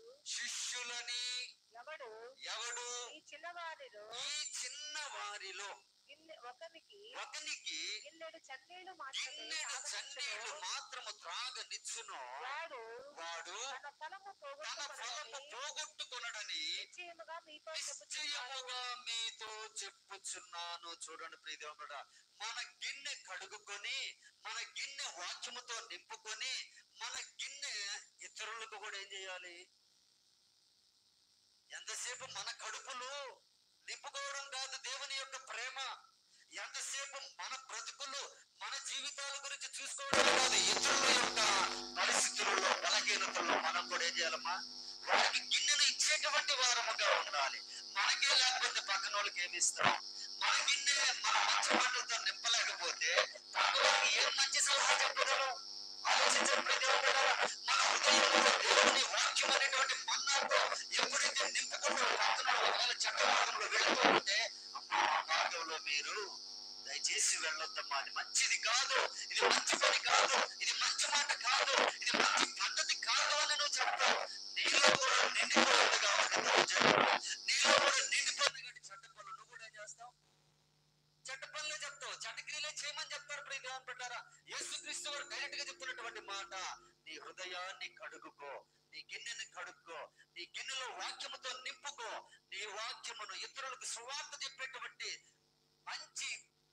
ఎవడు ఈ చిన్న వారిలో ఒకనికి గిన్నెడు చన్నీళ్లు మాత్రము త్రాగనిచ్చును వాడు తన ఫలము పోగొట్టుకొనడని నిశ్చయముగా మీతో చెప్పుచున్నాను. చూడండి ప్రియ దేవుని బిడ్డ, మన గిన్నె కడుగుకొని, మన గిన్నె వాక్యముతో నింపుకొని, మన గిన్నె ఇతరులకు కూడా ఏం చేయాలి? ఎంతసేపు మన కడుపులు నింపుకోవడం కాదు దేవుని యొక్క ప్రేమ, ఎంతసేపు మన బ్రతుకులు, మన జీవితాల గురించి చూసుకోవడం కాదు, ఇతరుల యొక్క పరిస్థితుల్లో, బలహీనతల్లో మనం కూడా ఏం చేయాలమ్మా? వారికి గిన్నెను ఇచ్చేటువంటి వారముగా ఉండాలి. మనకే లేకపోతే పక్కన వాళ్ళకి ఏమి ఇస్తాం? మన గిన్నె మన మంచి మాటలతో నింపలేకపోతే పక్క వాళ్ళకి ఏం మంచి సలహా చెప్పగలం? ఆలోచించండి. మన హృదయంలో దేవుని వాక్యం అనేటువంటి మన్నాతో ఎప్పుడైతే నింపుకుంటూ పక్కన ఒకవేళ చెడ్డ మార్గంలో వెళుతూ ఉంటే, ఆ మార్గంలో మీరు దయచేసి వెళ్ళొద్దమ్మా, అది మంచిది కాదు, ఇది మంచి పని కాదు, ఇది మంచి మాట కాదు, ఇది మంచి పద్ధతి కాదు అని నువ్వు చెప్తావు. నీలో కూడా నిండిపోయింది కాబట్టి నీలో కూడా నిండిపోయింది కాబట్టి చెడ్డ పనులు నువ్వు కూడా ఏం చేస్తావు? చెడ్డ పనులే చెప్తావు, చెడ్డ క్రియలే చేయమని చెప్తారు. ప్రియ దేవుని బిడ్డారా, యేసుక్రీస్తు వారు డైరెక్ట్ గా చెప్తున్నటువంటి మాట, నీ హృదయాన్ని కడుగుకో, నీ గిన్నెని కడుక్కో, నీ గిన్నెలో వాక్యముతో నింపుకో. నీ వాక్యమును ఇతరులకు సువార్త చెప్పేటువంటి మంచి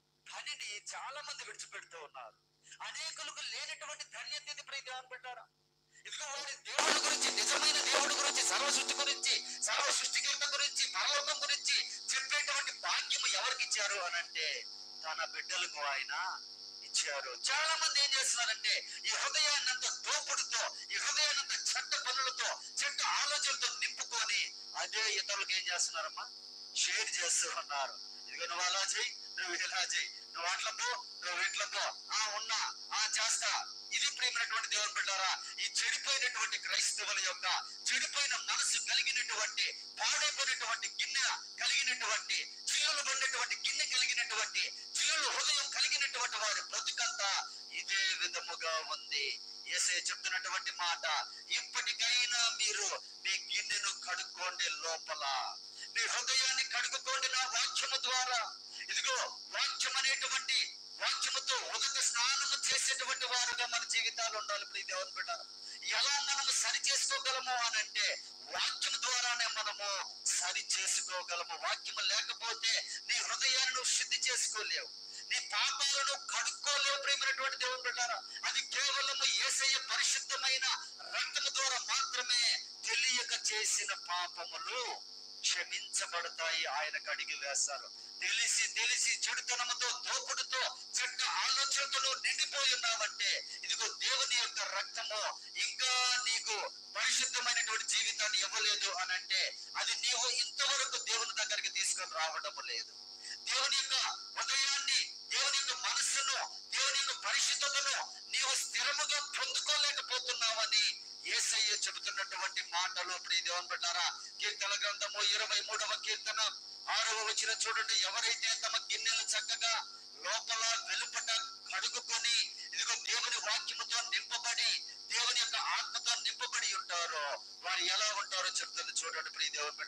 పనిని చాలా మంది విడిచిపెడుతూ ఉన్నారు. అనేకులకు లేనటువంటి ధన్యత ఇది ప్రియ దేవుని బిడ్డారా. ఇదిగో వాడి దేవుడి గురించి, నిజమైన దేవుడి గురించి, సర్వ సృష్టి గురించి, సర్వ సృష్టికర్త గురించి, పరలోకం గురించి చెప్పేటువంటి భాగ్యము ఎవరికి ఇచ్చారు అనంటే తన బిడ్డలకు ఆయన ఇచ్చారు. చాలా మంది ఏం చేస్తున్నారంటే ఈ హృదయాన్నంత దోపుడుతో, ఈ హృదయాన్నంత చెడ్డ పనులతో, చెడ్డ ఆలోచనలతో నింపుకొని అదే ఇతరులకు ఏం చేస్తున్నారమ్మా? షేర్ చేస్తూ ఉన్నారు. ఇదిగో నువ్వు అలా చెయ్యి, నువ్వు ఇలా చెయ్యి, నువ్వు అట్లతో, నువ్వు ఇట్లతో, ఉన్నా చేస్తా. ఇది ప్రేమైనటువంటి దేవుని బిడ్డారా, ఈ చెడిపోయినటువంటి క్రైస్తవుల యొక్క చెడిపోయిన మనసు కలిగినటువంటి, పాడైపోయినటువంటి గిన్నె కలిగినటువంటి, చిల్లులు పడినటువంటి గిన్నె కలిగినటువంటి, చిల్లులు హృదయం కలిగినటువంటి వారి బ్రతుకంతా ఇదే విధముగా ఉంది. యేసయ్య చెప్తున్నటువంటి మాట, ఇప్పటికైనా మీరు మీ గిన్నెను కడుక్కోండి, లోపల మీ హృదయాన్ని కడుక్కోండి నా వాక్యము ద్వారా. ఇదిగో వాక్యం అనేటువంటి వాక్యముతో ఉదక స్నానము చేసేటువంటి వారుగా మన జీవితాలు ఉండాలి. ప్రియ దేవుని బిడ్డ, ఎలా మనము సరి చేసుకోగలము అనంటే వాక్యం ద్వారానే మనము సరి చేసుకోగలము. వాక్యము లేకపోతే నీ హృదయాన్ని నువ్వు శుద్ధి చేసుకోలేవు, నీ పాపాలను కడుక్కోలేవు. ప్రియమైనటువంటి దేవుని బిడ్డారా, అది కేవలము యేసయ్య పరిశుద్ధమైన రక్తము ద్వారా మాత్రమే తెలియక చేసిన పాపములు క్షమించబడతాయి. ఆయన కడిగి వేస్తారు. తెలిసి తెలిసి చెడుతనముతో, దోపుడుతో, చెడ్డ ఆలోచనతో నిండిపోయి ఉన్నావంటే ఇదిగో దేవుని యొక్క రక్తము ఇంకా నీకు పరిశుద్ధమైనటువంటి జీవితాన్ని ఇవ్వలేదు అనంటే అది నీవు ఇంతవరకు దేవుని దగ్గరికి తీసుకొని రావడం లేదు. దేవుని యొక్క హృదయాన్ని, దేవుని యొక్క మనస్సును, దేవుని యొక్క పరిశుద్ధతను నీవు స్థిరముగా పొందుకోలేకపోతున్నావని యేసయ్య చెబుతున్నటువంటి మాటలు. ప్రియ దేవుని బిడ్డారా, కీర్తన గ్రంథము 23వ కీర్తన 6వ వచనం చూడండి. ఎవరైతే తమ గిన్నెలు చక్కగా లోపల వెలుపట కడుగుకొని ఇదిగో దేవుని వాక్యముతో నింపబడి, దేవుని యొక్క ఆత్మతో నింపబడి ఉంటారో వారు ఎలా ఉంటారో చెప్తుంది చూడండి. ప్రియ దేవుని బిడ్డారా, 6వ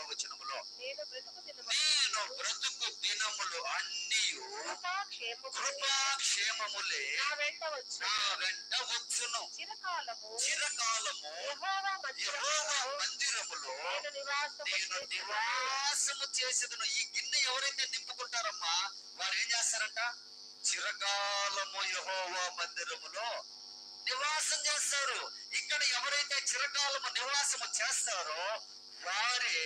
వచనములో నేను బ్రతుకు నేను బ్రతుకు దినములు అన్ని కృపాక్షేమములే నా వెంట వచ్చును. చిరకాలము యెహోవా మందిరములో నేను నివాసము చేసేదను. ఈ గిన్నె ఎవరైతే నింపుకుంటారమ్మా వారు ఏం చేస్తారంట? చిరకాలము యెహోవా మందిరములో నివాసం చేస్తారు. ఇక్కడ ఎవరైతే చిరకాలము నివాసము చేస్తారో వారే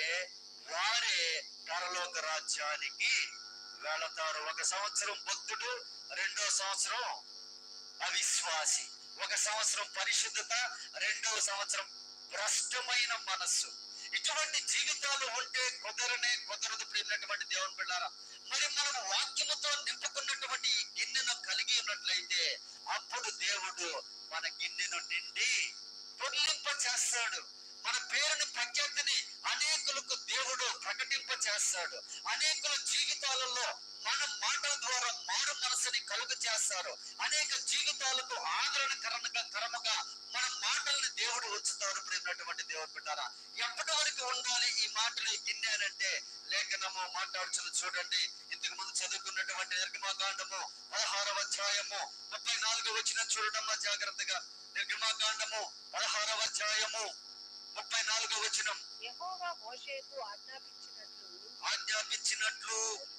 పరలోక రాజ్యానికి వెళతారు. 1 సంవత్సరం భక్తుడు, 2వ సంవత్సరం అవిశ్వాసి, 1 సంవత్సరం పరిశుద్ధత, 2వ సంవత్సరం భ్రష్టమైన మనస్సు. ఇటువంటి జీవితాలు ఉంటే కుదరదు ప్రియమైనటువంటి దేవుని బిడ్డలారా. మరి మనం వాక్యముతో నింపుకున్నటువంటి ఈ గిన్నెను కలిగి ఉన్నట్లయితే అప్పుడు దేవుడు మన గిన్నెను నిండి పొర్లింప చేస్తాడు. మన పేరుని ప్రఖ్యాతిని అనేకులకు దేవుడు ప్రకటింప చేస్తాడు. అనేకుల జీవితాలలో మన మాటల ద్వారా మారు మనసుని కలుగు చేస్తారు. అనేక జీవితాలకు ఆదరణకరముగా మన మాటల్ని దేవుడు ఉంచుతారు. ప్రేమైనటువంటి దేవుడు బిడ్డారా, ఎప్పటి వరకు ఉండాలి ఈ మాటలు, ఈ గిన్నె అంటే లేఖనము మాట్లాడుచున్న చూడండి. ఇంతకు ముందు చదువుకున్నటువంటి నిర్గమాకాండము 16వ అధ్యాయము 34వ వచనం చూడటం జాగ్రత్తగా. నిర్గమాకాండము 16వ అధ్యాయము 34వ వచనం. యెహోవా మోషేకు ఆజ్ఞాపించినట్లు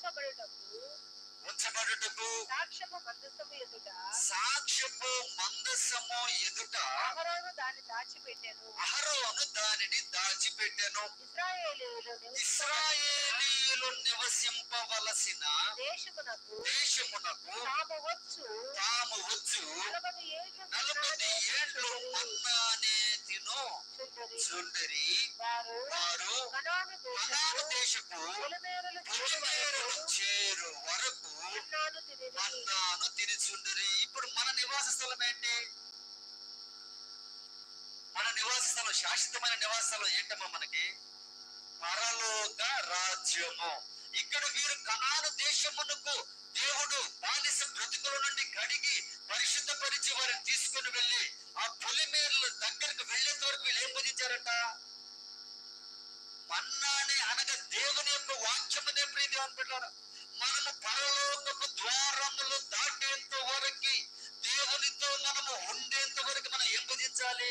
ఉంచబడుటకు సాక్ష్యపు మందసము ఎదుట అహరోను దానిని దాచిపెట్టెను. ఇశ్రాయేలీయులు నివసింపవలసిన దేశమునకు తాము వచ్చు 40 ఏండ్లు మన్నానే తినుచుండిరి. వారు కనాను దేశపు పొలిమేరలు చేరు వరకు మన్నాను తినుచుండిరి. ఇప్పుడు మన నివాస స్థలం ఏంటి? మన నివాస స్థలం, శాశ్వతమైన నివాస స్థలం ఏంటమ్మా మనకి? పరలోక రాజ్యము. ఇక్కడ వీరు కనాను దేశమునకు దేవుడు బానిస బ్రతుకుల నుండి కడిగి పరిశుద్ధపరిచి వారిని తీసుకుని వెళ్ళి ఆ పొలిమేరల దగ్గరకు వెళ్ళేంత వరకు వీళ్ళు ఏం భుజించారట? మన్నానే అనగా దేవుని యొక్క వాక్యమునే. ప్రీతి అనుకుంటారు. మనము పరలోకపు ద్వారములు దాటేంత వరకు, దేవునితో మనము ఉండేంత వరకు మనం ఏం భుజించాలి?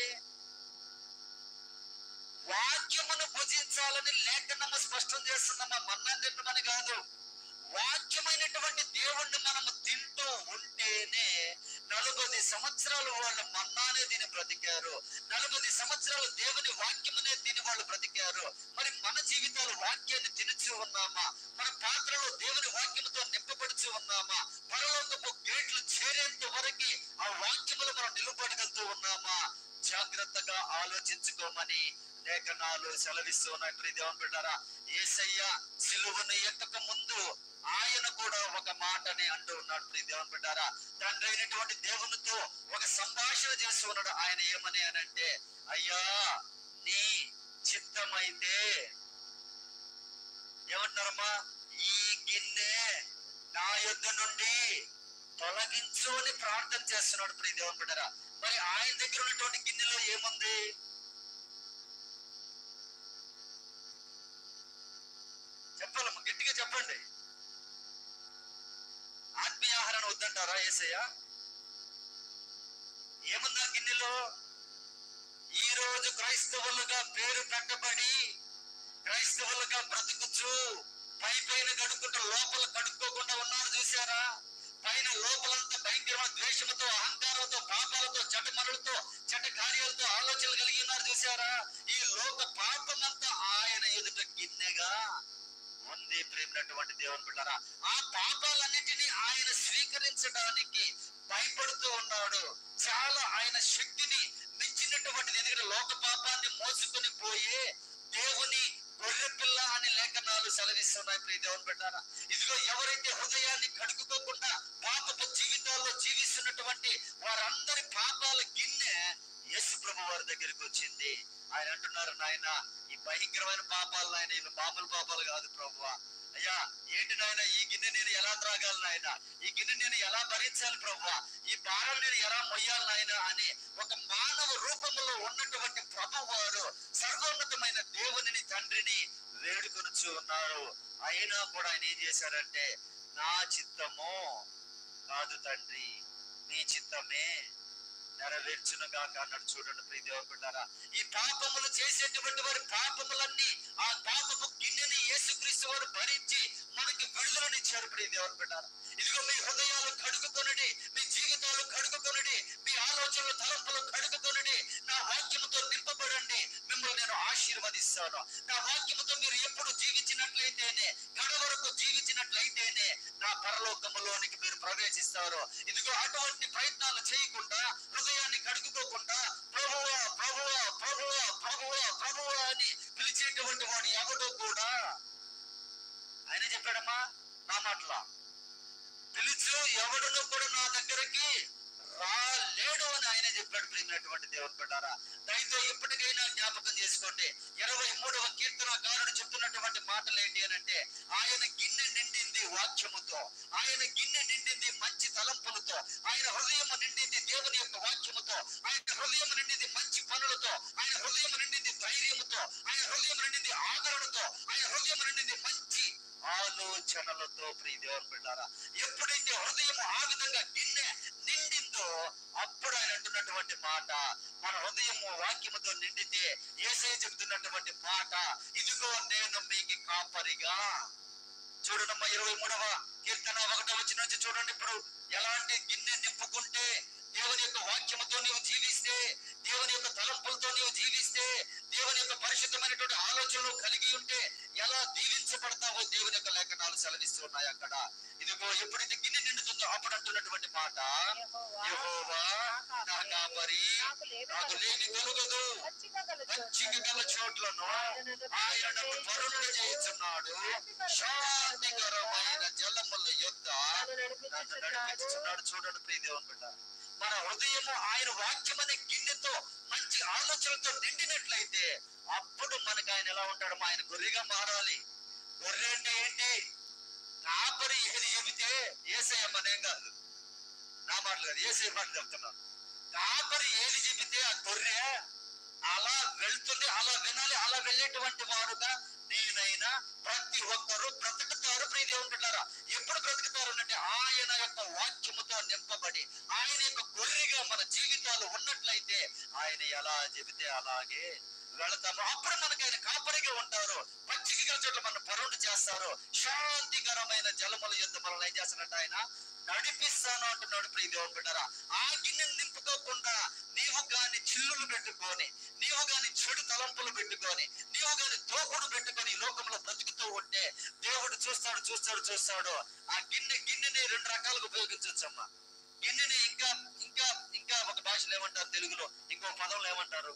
వాక్యమును భుజించాలని లేఖనము స్పష్టం చేస్తుందమ్మా. మన్నా తింటమని కాదు, వాక్యమైనటువంటి దేవుణ్ణి మనము తింటూ ఉంటేనే 40 సంవత్సరాలు వాళ్ళు మన్నానే తిని బ్రతికారు. 40 సంవత్సరాలు దేవుని వాక్యమునే తిని వాళ్ళు బ్రతికారు. మరి మన జీవితాలు వాక్యాన్ని తినచ్చు ఉన్నామా? మన పాత్రలో దేవుని వాక్యముతో నింపబడుచు ఉన్నామా? పరలోకపు గేట్లు చేరేంత వరకు ఆ వాక్యములు మనం నిలబడగలుగుతూ ఉన్నామా? జాగ్రత్తగా ఆలోచించుకోమని లేఖనాలు సెలవిస్తూ ఉన్నాయి. ప్రియ దేవుని బిడ్డారా, యేసయ్య సిలువను ఎత్తక ముందు ఆయన కూడా ఒక మాటని అంటూ ఉన్నాడు. ప్రియ దేవుని బిడ్డారా, తండ్రి అయినటువంటి దేవునితో ఒక సంభాషణ చేస్తూ ఉన్నాడు. ఆయన ఏమని అనంటే, అయ్యా నీ చిత్తమైతే ఏమంటున్నారమ్మా, ఈ గిన్నె నా యొద్ద నుండి తొలగించు అని ప్రార్థన చేస్తున్నాడు. ప్రియ దేవుని బిడ్డారా, మరి ఆయన దగ్గర ఉన్నటువంటి గిన్నెలో ఏముంది? చెప్పాలమ్మా, గట్టిగా చెప్పండి. ఆత్మీయ ఆహారాన్ని వద్దంటారా యేసయ్య? ఏముందా గిన్నెలో? ఈ రోజు క్రైస్తవులుగా పేరు పెట్టబడి క్రైస్తవులుగా బ్రతుకుచు పైన కడుక్కుంటూ లోపల కడుక్కోకుండా ఉన్నారు చూసారా? పైన లోపలంతా భయంకరమైన ద్వేషముతో, అహంకారంతో, పాపాలతో, చెడ్డమనులతో, చెడ్డ కార్యాలతో ఆలోచనలు కలిగి ఉన్నారు చూసారా? ఈ లోక పాపమంతా ఆయన ఎదుట గిన్నెగా ఉంది. ప్రేమైనటువంటి దేవుని బిడ్డలారా, ఆ పాపాలన్నిటినీ ఆయన స్వీకరించడానికి భయపడుతూ ఉన్నాడు. చాలా ఆయన శక్తిని మించినటువంటిది. ఎందుకంటే లోక పాపాన్ని మోసుకొని పోయే దేవుని గొర్రె పిల్ల అని లేఖనాలు సెలవిస్తున్నాయి. ప్రియ దేవుని బిడ్డలారా, ఇదిగో ఎవరైతే హృదయాన్ని కడుక్కోకుండా పాపపు జీవితాల్లో జీవిస్తున్నటువంటి వారందరి పాపాల గిన్నె యేసు ప్రభు వారి దగ్గరికి వచ్చింది. ఆయన అంటున్నారు, నాయన ఈ భయంకరమైన పాపాలు నాయన, ఇవి మామూలు పాపాలు కాదు ప్రభువా. అయ్యా ఏంటి నాయన, ఈ గిన్నె నేను ఎలా త్రాగాలి నాయన, ఈ గిన్నె నేను ఎలా భరించాలి ప్రభువా, ఈ భారం నేను ఎలా మొయ్యాలి నాయన అని ఒక మానవ రూపంలో ఉన్నటువంటి ప్రభు వారు సర్వోన్నతమైన దేవుని తండ్రిని వేడుకొనుచు ఉన్నారు. అయినా కూడా ఆయన ఏం చేశారంటే, నా చిత్తము కాదు తండ్రి, నీ చిత్తమే నెరవేర్చును గాక అన్నాడు. చూడండి ప్రియ దేవుని బిడ్డారా, ఈ పాపములు చేసేటువంటి వారి పాపములన్నీ, ఆ పాపపు గిన్నెని యేసుక్రీస్తు వారు భరించి మనకి విడుదలనిచ్చారు. ప్రియ దేవుని బిడ్డారా, ఇదిగో మీ హృదయాలు కడుగుకొనుడి, మీ జీవితాలు కడుగుకొనుడి, మీ ఆలోచనలు తలంపులు కడుగుకొనుడి, నా వాక్యముతో నింపబడండి, మిమ్మల్ని నేను ఆశీర్వదిస్తాను. నా వాక్యముతో మీరు ఎప్పుడు జీవించినట్లయితేనే, కడ వరకు జీవించినట్లయితేనే నా పరలోకములోనికి మీరు ప్రవేశిస్తారు. ఇదిగో అటువంటి ప్రయత్నాలు చేయకుండా, హృదయాన్ని కడుగుకోకుండా ప్రభువా ప్రభువా ప్రభువా ప్రభువా ప్రభువా అని పిలిచేటువంటి వాడు ఎవడో కూడా, ఆయన చెప్పాడమ్మా నా మాటలా, పిలుచు ఎవడును కూడా నా దగ్గరికి రాలేడు అని ఆయన చెప్పాడు. ప్రియమైనటువంటి దేవుని బిడ్డారా, దయతో ఇప్పటికైనా జ్ఞాపకం చేసుకోండి. 23వ కీర్తనకారుడు చెప్తున్నటువంటి మాటలు ఏంటి అని అంటే, ఆయన గిన్నె నిండింది వాక్యముతో, ఆయన గిన్నె నిండింది మంచి తలంపులతో, ఆయన హృదయం నిండింది దేవుని యొక్క వాక్యముతో, ఆయన హృదయం నిండింది మంచి పనులతో, ఆయన హృదయం నిండింది ధైర్యముతో, ఆయన హృదయం నిండింది ఆదరణతో, ఆయన హృదయం నిండింది మంచి ఆలోచనలతో. ప్రియ దేవుని బిడ్డారా, ఎప్పుడైతే హృదయం ఆ విధంగా గిన్నె నిండిందో అప్పుడు ఆయన అంటున్నటువంటి మాట, మన హృదయము వాక్యముతో నిండితే యేసయ్య చెబుతున్నటువంటి మాట, ఇదిగో నేను మీకు కాపరిగా. చూడమ్మా 23వ కీర్తన 1వ వచనం నుంచి చూడండి. ఇప్పుడు ఎలాంటి గిన్నె నింపుకుంటే, దేవుని యొక్క వాక్యముతో నీవు జీవిస్తే, దేవుని యొక్క తలంపులతో నీవు జీవిస్తే, దేవుని యొక్క పరిశుద్ధమైనటువంటి ఆలోచనలు కలిగి ఉంటే ఎలా దీవించబడతావో దేవుని యొక్క లేఖనాలు సెలవిస్తున్నాయి అక్కడ. ఇదిగో ఎప్పుడైతే గిన్నె నిండుతుందో అప్పుడు అంటున్నటువంటి మాట, యెహోవా నా కాపరి, నాకు లేమి కలుగదు, పచ్చిక గల చోట్లను ఆయన నన్ను పరుణులు చేయుచున్నాడు, శాంతికరమైన జలముల యొద్ద నన్ను నడిపించుచున్నాడు. చూడండి ప్రియ దేవుని బిడ్డ, మన హృదయము ఆయన వాక్యం అనే గిన్నెతో మంచి ఆలోచనలతో నిండినట్లయితే అప్పుడు మనకు ఆయన ఎలా ఉంటాడు, ఆయన గొర్రెగా మారాలి. గొర్రె అంటే ఏంటి? కాపరి ఏది చెబితే యేసయ్య మనేం కాదు, నా మాటలు కాదు, యేసయ్య మాటలు చెప్తున్నాను. కాపరి ఏది చెబితే ఆ గొర్రె అలా వెళ్తుంది, అలా వినాలి. అలా వెళ్ళేటువంటి వారుగా నేనైనా ప్రతి ఒక్కరూ బ్రతుకుతారు. ప్రియ దేవుని బిడ్డలారా, ఎప్పుడు బ్రతుకుతారు అంటే ఆయన యొక్క వాక్యముతో నింపబడి, ఆయన యొక్క గొర్రెగా మన జీవితాలు ఉన్నట్లయితే ఆయన ఎలా చెబితే అలాగే వెళతాము. అప్పుడు మనకి ఆయన కాపరిగా ఉంటారు. పచ్చిక గల చోట్ల మన పరుడు చేస్తారు. శాంతికరమైన జలముల యొద్ద మనల్ని ఏం చేస్తారంటే ఆయన నడిపిస్తాను అంటున్నాడు. ప్రియ దేవుని బిడ్డలారా, ఆ గిన్నెను నింపుకోకుండా నీవు గాని చిల్లులు పెట్టుకొని, నీవు గాని చెడు తలంపులు పెట్టుకొని, నీవు గాని దోపుడు పెట్టుకొని ఈ లోకంలో బ్రతుకుతూ ఉంటే దేవుడు చూస్తాడు చూస్తాడు చూస్తాడు. ఆ గిన్నెని 2 రకాలుగా ఉపయోగించవచ్చమ్మా. గిన్నెని ఇంకా ఇంకా ఇంకా ఒక భాషలో ఏమంటారు, తెలుగులో ఇంకో పదంలో ఏమంటారు,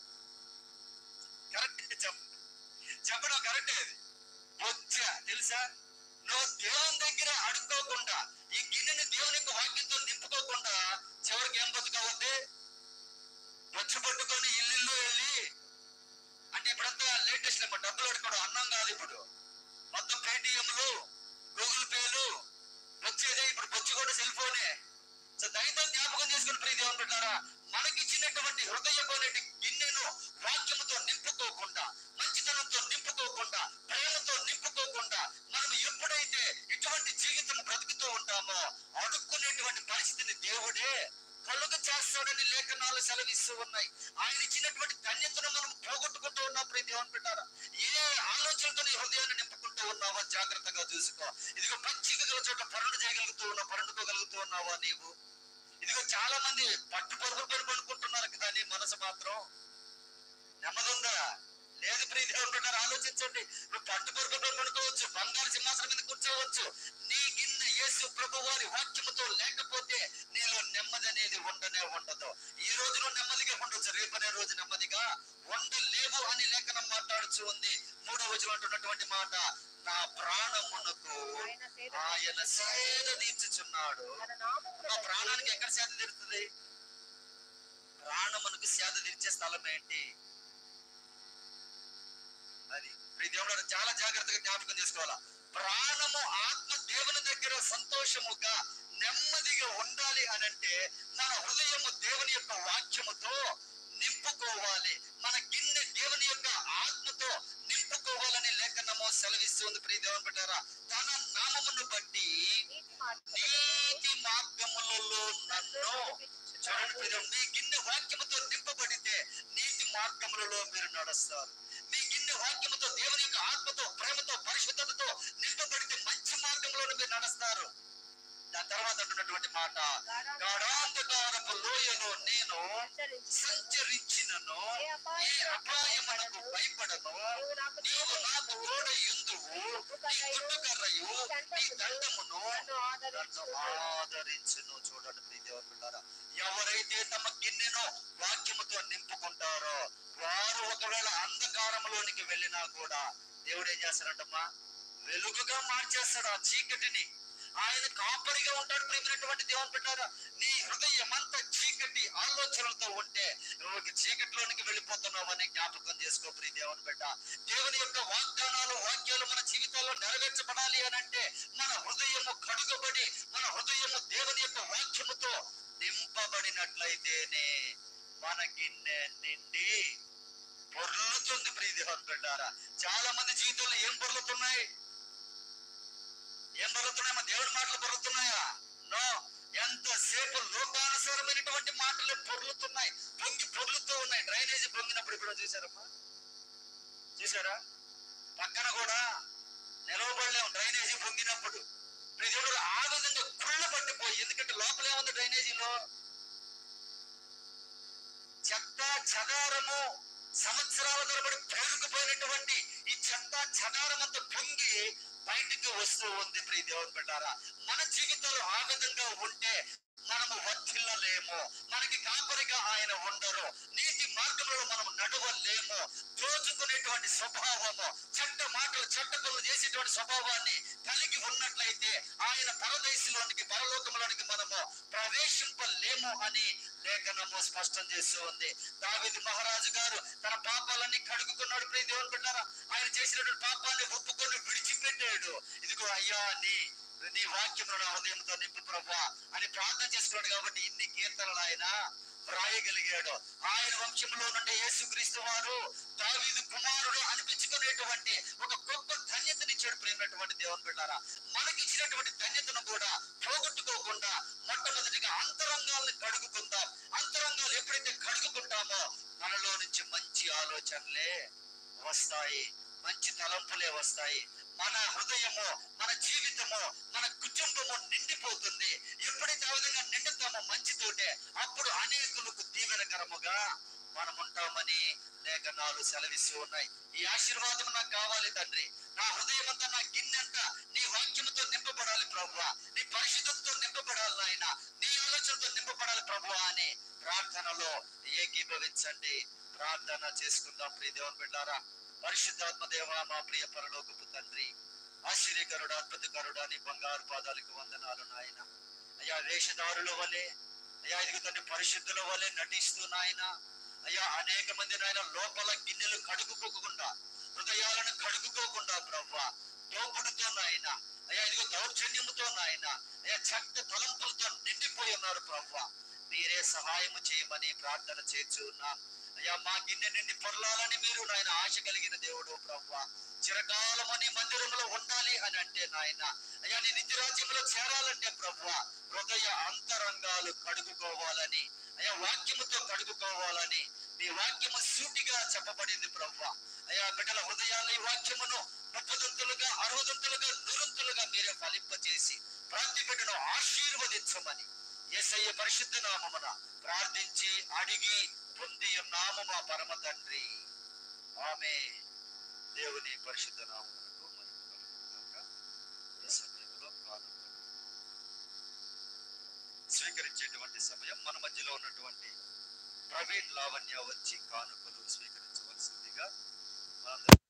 కరెక్ట్ చెప్పడం కరెక్టే, అది బొచ్చ. తెలుసా? నువ్వు దేవుని దగ్గర అడుక్కోకుండా, ఈ గిన్నెని దేవుని యొక్క వాక్యంతో నింపుకోకుండా చివరికి ఏం బతుకవుద్ది? బొచ్చు పట్టుకొని ఇల్లు వెళ్ళి, అంటే ఇప్పుడంతా లేటెస్ట్ ఏమో డబ్బులు అడుకోవడం అన్నం కాదు. ఇప్పుడు మొత్తం పేటిఎంలు, గూగుల్ పేలు వచ్చేదే. ఇప్పుడు బొచ్చు కూడా సెల్ ఫోనే. సో దయతో జ్ఞాపకం చేసుకుని ప్రియ దేవుని బిడ్డలారా, మనకిచ్చినటువంటి హృదయపోనేటి గిన్నెను వాక్యముతో నింపుకోకుండా, మంచితనంతో నింపుకోకుండా, ప్రేమతో నింపుకోకుండా మనం ఎప్పుడైతే ఇటువంటి జీవితం బ్రతుకుతూ ఉంటామో అడుక్కునేటువంటి పరిస్థితిని దేవుడే కలుగ చేస్తాడని లేఖనాలు సెలవిస్తూ ఉన్నాయి. ఆయన ఇచ్చినటువంటి ధన్యతను మనం పోగొట్టుకుంటూ ఉన్నాం. ప్రియ దేవుని బిడ్డలారా, ఏ ఆలోచనతో నీ హృదయాన్ని నింపుకుంటూ ఉన్నావో జాగ్రత్తగా చూసుకో. ఇదిగో పచ్చిక గల చోట్ల పరుడుకోగలుగుతూ ఉన్నావా నీవు? ఇదిగో చాలా మంది పట్టు పరుపుల పైన పడుకుంటున్నారు, కానీ మనసు మాత్రం నెమ్మదుందా? లేదు. ప్రియ దేవుని బిడ్డలారా, ఆలోచించండి. నువ్వు పట్టు పరుపుల పైన పడుకోవచ్చు, బంగారు సింహాసనం మీద కూర్చోవచ్చు. నీ గిన్నె యేసు ప్రభు వారి వాక్యముతో లేకపోతే నీలో నెమ్మది అనేది ఉండనే ఉండదు. ఈ రోజు నువ్వు నెమ్మదిగా ఉండొచ్చు, రేపనే రోజు నెమ్మదిగా ఉండలేవు అని లేఖనం మాట్లాడుచు ఉంది. 3వ వచనం అంటున్నటువంటి మాట, నా ప్రాణమునకు ఆయన సేద తీర్చుచున్నాడు. నా ప్రాణానికి ఎక్కడ సేద తీరుతుంది? ప్రాణమునకు సేద తీర్చే స్థలం ఏంటి? అది ప్రియ దేవుడు చాలా జాగ్రత్తగా జ్ఞాపకం చేసుకోవాలా. ప్రాణము ఆత్మ దేవుని దగ్గర సంతోషముగా నెమ్మదిగా ఉండాలి అనంటే మన హృదయము దేవుని యొక్క వాక్యముతో నింపుకోవాలి. మన గిన్నె దేవుని యొక్క ఆత్మతో నింపుకోవాలని లేఖనము సెలవిస్తుంది ప్రియ దేవుని బిడ్డారా. తన నామమును బట్టి నీతి మార్గములో నీతి మార్గములలో నన్ను చూడండి ప్రియ దేవుని, మీ గిన్నె వాక్యముతో నింపబడితే నీతి మార్గములలో మీరు నడుస్తారు. మీ గిన్నె వాక్యముతో దేవుని యొక్క ఆత్మతో ప్రేమతో పరిశుద్ధతతో నింపబడితే మంచి మార్గంలో మీరు నడుస్తారు. దాని తర్వాత అంటున్నటువంటి మాట, గాఢాంధకారపు లోయలో నేను సంచరించినను ఏ అపాయమునకు భయపడను, నీవు నాకు తోడ యుందువు, నీ దుడ్డుకర్రయు నీ దండమును నన్ను ఆదరించును. చూడండి ప్రియ దేవుని బిడ్డారా, ఎవరైతే తమ గిన్నెను వాక్యముతో నింపుకుంటారో వారు ఒకవేళ అంధకారంలోనికి వెళ్ళినా కూడా దేవుడు ఏం చేస్తాడంటమ్మా, వెలుగుగా మార్చేస్తాడు ఆ చీకటిని. ఆయన కాపరిగా ఉంటాడు. ప్రియమైనటువంటి దేవుని బిడ్డారా, నీ హృదయం అంతా చీకటి ఆలోచనలతో ఉంటే నువ్వు చీకటిలోనికి వెళ్ళిపోతున్నావు అని జ్ఞాపకం చేసుకో ప్రియ దేవుని బిడ్డ. దేవుని యొక్క వాగ్దానాలు వాక్యాలు మన జీవితాల్లో నెరవేర్చబడాలి అని అంటే మన హృదయము కడుగబడి మన హృదయము దేవుని యొక్క వాక్యముతో నింపబడినట్లయితేనే మన గిన్నె నిండి పొర్లుతుంది ప్రియ దేవుని బిడ్డారా. చాలా మంది జీవితంలో ఏం పొర్లుతున్నాయి? ఏం పొర్లుతున్నాయి? మా దేవుడి మాటలు పొర్లుతున్నాయా? నో. ఎంతసేపు లోకానుసారమైనటువంటి మాటలు పొర్లుతున్నాయి, పొర్లుతూ ఉన్నాయి. డ్రైనేజీ పొంగినప్పుడు ఇప్పుడు చూసారమ్మా, చూసారా? పక్కన కూడా నిలవబడలేము డ్రైనేజీ పొంగినప్పుడు. ప్రజలు ఆ విధంగా కుళ్ళ పట్టిపోయి, ఎందుకంటే లోపల ఏముంది డ్రైనేజీలో? చెత్త చెదారము, సంవత్సరాల తరబడి పేరుకుపోయినటువంటి ఈ చెత్త చెదారం అంతా పొంగి బయటికి వస్తూ ఉంది ప్రియ దేవుని బిడ్డారా. మన జీవితాలు ఆ విధంగా ఉంటే మనము వర్ధిల్లలేము. మనకి కాపరిగా ఆయన ఉండరు. నీతి మార్గంలో మనం నడవలేము. దోచుకునేటువంటి స్వభావము, చెడ్డ మాటలు చెడ్డ పనులు చేసేటువంటి స్వభావాన్ని కలిగి ఉన్నట్లయితే ఆయన పరదేశంలోనికి పరలోకంలోనికి మనము ప్రవేశింపలేము అని లేఖనము స్పష్టం చేస్తూ ఉంది. దావీదు మహారాజు గారు తన పాపాలన్నీ కడుగుకున్నాడు ప్రియ దేవుని బిడ్డారా. ఆయన చేసినటువంటి పాపాన్ని ఒప్పుకొని విడిచిపెట్టాడు. ఇదిగో అయ్యా నీ వాక్యమును నా హృదయంతో నింపు ప్రభువా అని ప్రార్థన చేసుకున్నాడు. కాబట్టి ఇన్ని కీర్తనలు ఆయన వ్రాయగలిగాడు. ఆయన వంశంలో నుండి యేసుక్రీస్తు వారు దావీదు కుమారుడు అనిపించుకునేటువంటి ఒక గొప్ప ధన్యతనిచ్చాడు. ప్రేమైనటువంటి దేవుని బిడ్డారా, మనకి ఇచ్చినటువంటి ధన్యతను కూడా పోగొట్టుకోకుండా మొట్టమొదటిగా అంతరంగాలను కడుగుకుందాం. అంతరంగాలు ఎప్పుడైతే కడుగుకుంటామో మనలో నుంచి మంచి ఆలోచనలే వస్తాయి, మంచి తలంపులే వస్తాయి. మన హృదయము, మన జీవితము, మన కుటుంబము నిండిపోతుంది. ఎప్పుడైతే ఆ విధంగా నిండుతామో మంచితోటే అప్పుడు అనేకులకు దీవెనకరముగా మనం ఉంటామని లేఖనాలు సెలవిస్తూ ఉన్నాయి. ఈ ఆశీర్వాదం నాకు కావాలి తండ్రి. నా హృదయం అంతా, నా గిన్నెంతా నీ వాక్యముతో నింపబడాలి ప్రభువా, నీ పరిశుద్ధంతో నింపబడాలి నాయన, నీ ఆలోచనతో నింపబడాలి ప్రభువా అని ప్రార్థనలో ఏకీభవించండి. ప్రార్థన చేసుకుందాం ప్రియ దేవుని బిడ్డారా. పరిశుద్ధాత్మ దేవా, మా ప్రియ పరలోకపు తండ్రి, ఆశ్చర్యకరుడా, అద్భుతకరుడా, నీ బంగారు పాదాలకు వందనాలు నాయన. అయ్యా వేషధారుల వలె, అయ్యా ఇదిగో తండ్రి పరిశుద్ధుల వలె నటిస్తూ నాయన, అయ్యా అనేక మంది నాయన లోపల గిన్నెలు కడుగుకోకుండా, హృదయాలను కడుగుకోకుండా ప్రభువా దోపుడుతో నాయన, అయ్యా ఇదిగో దౌర్జన్యముతో నాయన, అయ్యా చెడ్డ తలంపులతో నిండిపోయి ఉన్నారు ప్రభువా. మీరే సహాయము చేయమని ప్రార్థన చేస్తూ ఉన్నాం. అయ్యా మా గిన్నె నిండి పొరలాలని మీరు నాయన ఆశ కలిగిన దేవుడు ప్రభువా. చిరకాలము నీ మందిరంలో ఉండాలి అని అంటే నాయన, అయ్యా నీ నిత్యరాజ్యంలో చేరాలంటే ప్రభువా హృదయ అంతరంగాలు కడుగుకోవాలని, అయ్యా వాక్యముతో కడుగుకోవాలని మీ వాక్యము సూటిగా చెప్పబడింది ప్రభువా. అయ్యా బిడ్డల హృదయాల్లో ఈ వాక్యమును 30 60 100 మీరే ఫలింపజేసి ప్రతి బిడ్డను ఆశీర్వదించమని యేసయ్య పరిశుద్ధ నామమున ప్రార్థించి అడిగి పొంది ఉన్నాము మా పరమ తండ్రి. ఆమేన్. దేవుని పరిశుద్ధ నామమునకు మహిమ కలుగును గాక. ఈ సమయంలో కానుకలు స్వీకరించేటువంటి సమయం. మన మధ్యలో ఉన్నటువంటి ప్రవీణ్ లావణ్య వచ్చి కానుకలు స్వీకరించవలసిందిగా మనందరం